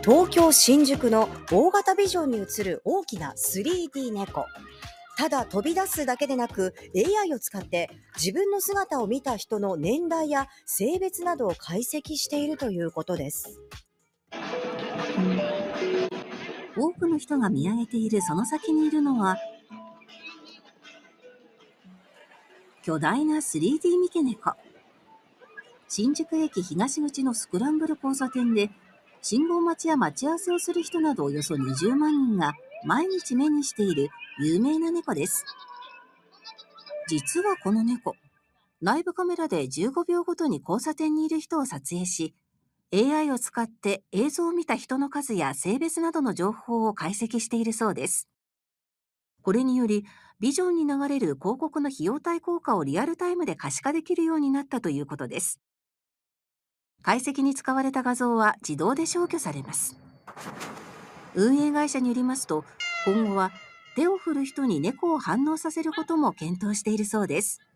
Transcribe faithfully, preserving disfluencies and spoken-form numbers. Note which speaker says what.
Speaker 1: 東京新宿の大型ビジョンに映る大きな スリーディー 猫。ただ飛び出すだけでなく エーアイ を使って自分の姿を見た人の年代や性別などを解析しているということです。
Speaker 2: 多くの人が見上げているその先にいるのは巨大な スリーディー 三毛猫。新宿駅東口のスクランブル交差点で信号待ちや待ち合わせをする人などおよそにじゅうまんにんが毎日目にしている有名な猫です。実はこの猫、内部カメラでじゅうごびょうごとに交差点にいる人を撮影し、エーアイ を使って映像を見た人の数や性別などの情報を解析しているそうです。これにより、ビジョンに流れる広告の費用対効果をリアルタイムで可視化できるようになったということです。解析に使われた画像は自動で消去されます。運営会社によりますと、今後は手を振る人に猫を反応させることも検討しているそうです。